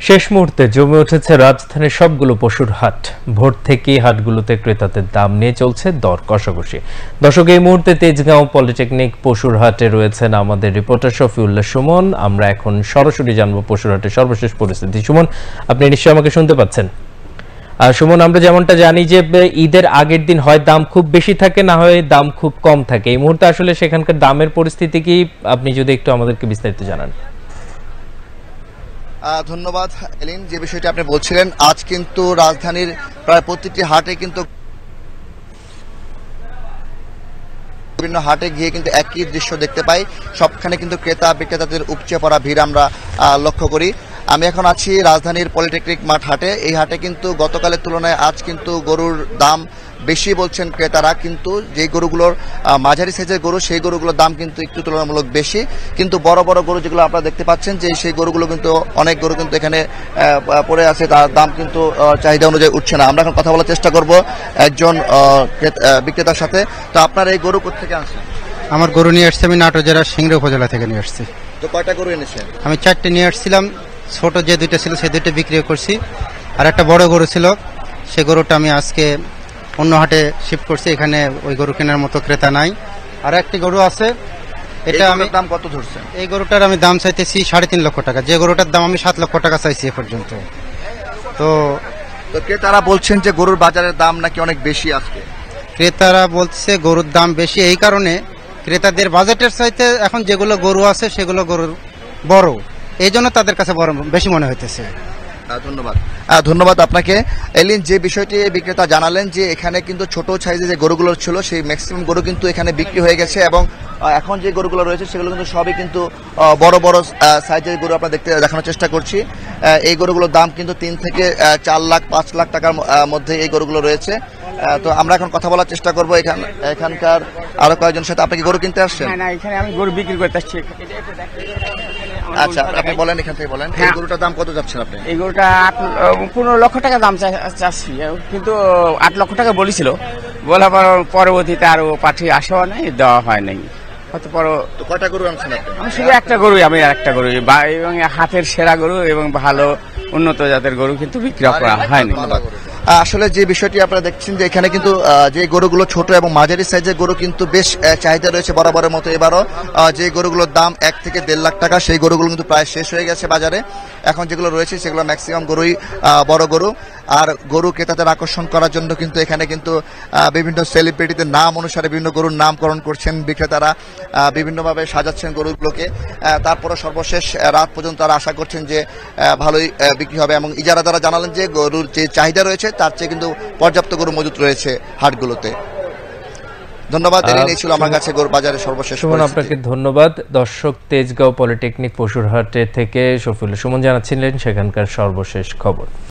শেষ মুহূর্তে জমে উঠেছে রাজধানীর সবগুলো পশুর হাট। ভোর থেকেই হাটগুলোতে ক্রেতাদের দাম নিয়ে চলছে দর কষাকষি। দর্শক, এই মুহূর্তে তেজগাঁও পলিটেকনিক পশুর হাটে রয়েছেন আমাদের রিপোর্টার শফিউল্লাহ সুমন। আমরা এখন সরাসরি জানবো পশুর হাটের সর্বশেষ পরিস্থিতি। সুমন, আপনি নিশ্চয়ই আমাকে শুনতে পাচ্ছেন? সুমন, আমরা যেমনটা জানি যে ঈদের আগের দিন হয় দাম খুব বেশি থাকে, না হয় দাম খুব কম থাকে। এই মুহূর্তে আসলে সেখানকার দামের পরিস্থিতি কি, আপনি যদি একটু আমাদেরকে বিস্তারিত জানান। ধন্যবাদ এলিন। যে বিষয়টি আপনি বলছিলেন, আজ কিন্তু রাজধানীর প্রায় প্রতিটি হাটে কিন্তু বিভিন্ন হাটে গিয়ে কিন্তু একই দৃশ্য দেখতে পাই। সবখানে কিন্তু ক্রেতা বিক্রেতাদের উপচে পড়া ভিড় আমরা লক্ষ্য করি। আমি এখন আছি রাজধানীর পলিটেকনিক মাঠ হাটে। এই হাটে কিন্তু গতকালের তুলনায় আজ কিন্তু গরুর দাম বেশি বলছেন ক্রেতারা, কিন্তু যে গরুগুলোর মাঝারি সাইজের গরু, সেই গরুগুলোর দাম কিন্তু একটু তুলনামূলক বেশি। কিন্তু বড় বড় গরু যেগুলো আপনারা দেখতে পাচ্ছেন, যে সেই গরুগুলো কিন্তু অনেক গরু কিন্তু এখানে পড়ে আছে, তার দাম কিন্তু চাহিদা অনুযায়ী উঠছে না। আমরা এখন কথা বলার চেষ্টা করব একজন বিক্রেতার সাথে। তো আপনার এই গরু কোথা থেকে আসছেন? আমার গরু নিয়ে আসছি আমি নাটোর জেলার সিংড়া উপজেলা থেকে নিয়ে আসছি। তো কয়টা গরু এনেছেন? আমি 4টে নিয়ে আসছিলাম। ছোট যে 2টা ছিল সেই 2টা বিক্রি করছি, আর একটা বড় গরু ছিল, সেই গরুটা আমি আজকে অন্য হাটে শিফট করছি। এখানে ওই গরু কেনার মতো ক্রেতা নাই। আর একটি গরু আছে, এটা আমি দাম কত ধরছেন? এই গরুটার আমি দাম চাইতেছি 3.5 লক্ষ টাকা। যে গরুটার দাম আমি 7 লক্ষ টাকা চাইছি এ পর্যন্ত। তো ক্রেতারা বলছেন যে গরুর বাজারের দাম নাকি অনেক বেশি আজকে। ক্রেতারা বলছে গরুর দাম বেশি, এই কারণে ক্রেতাদের বাজেটের চাইতে এখন যেগুলো গরু আছে সেগুলো গরুর বড়, এই জন্য তাদের কাছে বড় বেশি মনে হইতেছে। ধন্যবাদ আপনাকে এলিন। যে বিষয়টি বিক্রেতা জানালেন যে এখানে কিন্তু ছোট সাইজে যে গরুগুলো ছিল, সেই ম্যাক্সিমাম গরু কিন্তু এখানে বিক্রি হয়ে গেছে, এবং এখন যে গরুগুলো রয়েছে সেগুলো কিন্তু সবই কিন্তু বড় বড় সাইজের গরু আমরা দেখানোর চেষ্টা করছি। এই গরুগুলোর দাম কিন্তু 3 থেকে 4 লাখ 5 লাখ টাকার মধ্যে এই গরুগুলো রয়েছে। তো আমরা এখন কথা বলার চেষ্টা করবো এখানকার আরো কয়েকজনের সাথে। আপনি কি গরু কিনতে আসছেন? না, এখানে আমি গরু বিক্রি করতে আসছি। আচ্ছা, আপনি বলেন, এখান থেকে বলেন। এই গরুটার দাম কত যাচ্ছেন আপনি? এই গরুটা 15 লক্ষ টাকা দাম চাচ্ছি, কিন্তু 8 লক্ষ টাকা বলেছিল। বলার পর পরবর্তীতে আরো পাঠিয়ে আসেও নাই, দেওয়া হয় নাই। হয়তো তো কয়টা গরু আনছেন আপনি? আমি শুধু একটা গরুই, এবং হাতের সেরা গরু এবং ভালো উন্নত জাতের গরু কিন্তু বিক্রি করা হয়নি। আসলে যে বিষয়টি আপনারা দেখছেন যে এখানে কিন্তু যে গরুগুলো ছোট এবং মাঝারি সাইজের গরু কিন্তু বেশ চাহিদা রয়েছে বরাবরের মতো। এবারও যে গরুগুলোর দাম 1 থেকে 1.5 লাখ টাকা, সেই গরুগুলো কিন্তু প্রায় শেষ হয়ে গেছে বাজারে। এখন যেগুলো রয়েছে সেগুলো ম্যাক্সিমাম গরুই বড় গরু। আর গরু ক্রেতাদের আকর্ষণ করার জন্য কিন্তু এখানে কিন্তু বিভিন্ন সেলিব্রিটিদের নাম অনুসারে বিভিন্ন গরুর নামকরণ করছেন বিক্রেতারা, বিভিন্নভাবে সাজাচ্ছেন গরুগুলোকে। তারপরে সর্বশেষ রাত পর্যন্ত তারা আশা করছেন যে ভালোই বিক্রি হবে, এবং ইজারাদারা জানালেন যে গরুর যে চাহিদা রয়েছে তার চেয়ে কিন্তু পর্যাপ্ত গরু মজুত রয়েছে হাটগুলোতে। ধন্যবাদ। এই ছিল আমার কাছে গরু বাজারের সর্বশেষ। সুমন, আপনাকে ধন্যবাদ। দর্শক, তেজগাঁও পলিটেকনিক পশুর হাটে থেকে শফিউল্লাহ সুমন জানাচ্ছিলেন সেখানকার সর্বশেষ খবর।